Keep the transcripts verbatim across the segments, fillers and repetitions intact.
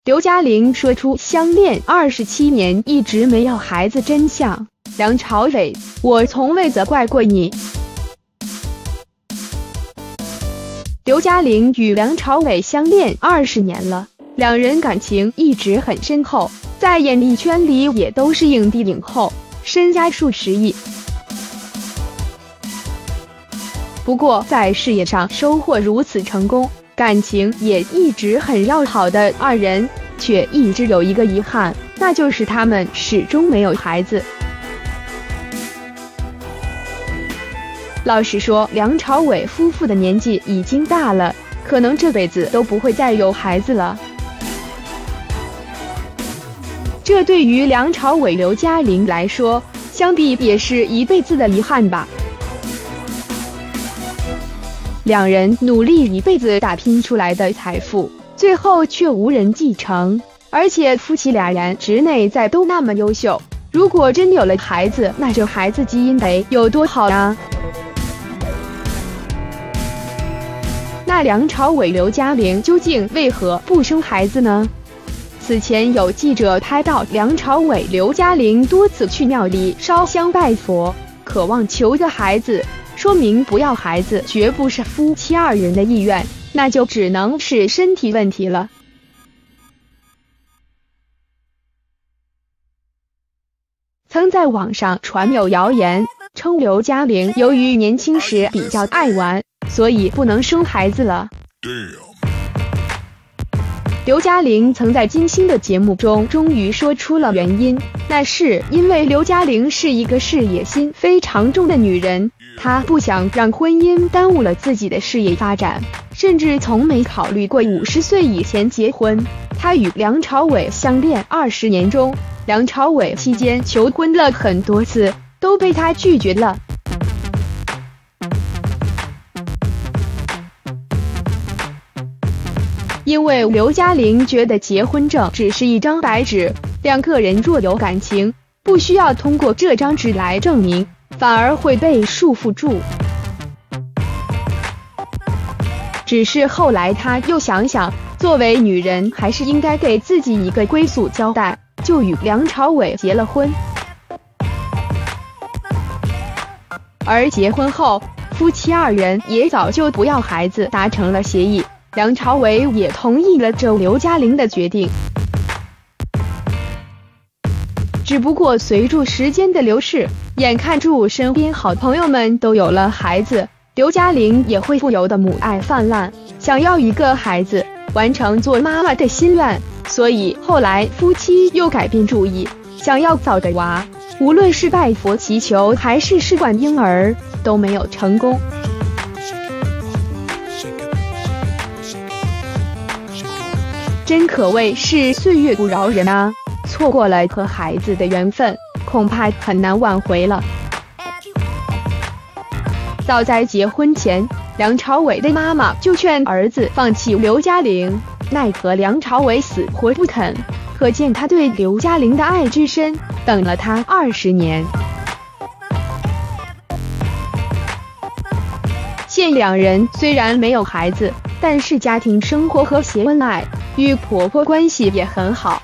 刘嘉玲说出相恋二十七年一直没有孩子真相。梁朝伟，我从未责怪过你。刘嘉玲与梁朝伟相恋二十年了，两人感情一直很深厚，在演艺圈里也都是影帝影后，身家数十亿。不过在事业上收获如此成功，感情也一直很要好的二人，却一直有一个遗憾，那就是他们始终没有孩子。老实说，梁朝伟夫妇的年纪已经大了，可能这辈子都不会再有孩子了。这对于梁朝伟、刘嘉玲来说，想必也是一辈子的遗憾吧。两人努力一辈子打拼出来的财富，最后却无人继承，而且夫妻俩人直内在都那么优秀，如果真有了孩子，那这孩子基因得有多好啊！那梁朝伟、刘嘉玲究竟为何不生孩子呢？此前有记者拍到梁朝伟、刘嘉玲多次去庙里烧香拜佛，渴望求个孩子，说明不要孩子绝不是夫妻二人的意愿，那就只能是身体问题了。曾在网上传有谣言，称刘嘉玲由于年轻时比较爱玩，所以不能生孩子了。刘嘉玲曾在金星的节目中终于说出了原因，那是因为刘嘉玲是一个事业心非常重的女人，她不想让婚姻耽误了自己的事业发展，甚至从没考虑过五十岁以前结婚。她与梁朝伟相恋二十年中，梁朝伟期间求婚了很多次，都被她拒绝了。因为刘嘉玲觉得结婚证只是一张白纸，两个人若有感情，不需要通过这张纸来证明，反而会被束缚住。只是后来她又想想，作为女人还是应该给自己一个归宿交代，就与梁朝伟结了婚。而结婚后，夫妻二人也早就不要孩子达成了协议，梁朝伟也同意了这刘嘉玲的决定。只不过随着时间的流逝，眼看住身边好朋友们都有了孩子，刘嘉玲也会不由得母爱泛滥，想要一个孩子，完成做妈妈的心愿，所以后来夫妻又改变主意，想要早个娃，无论是拜佛祈求还是试管婴儿，都没有成功。真可谓是岁月不饶人啊，错过了和孩子的缘分，恐怕很难挽回了。早在结婚前，梁朝伟的妈妈就劝儿子放弃刘嘉玲，奈何梁朝伟死活不肯，可见他对刘嘉玲的爱之深，等了他二十年。现两人虽然没有孩子，但是家庭生活和谐恩爱，与婆婆关系也很好。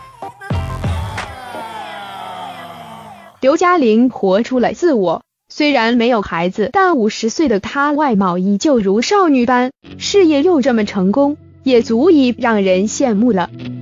刘嘉玲活出了自我，虽然没有孩子，但五十岁的她外貌依旧如少女般，事业又这么成功，也足以让人羡慕了。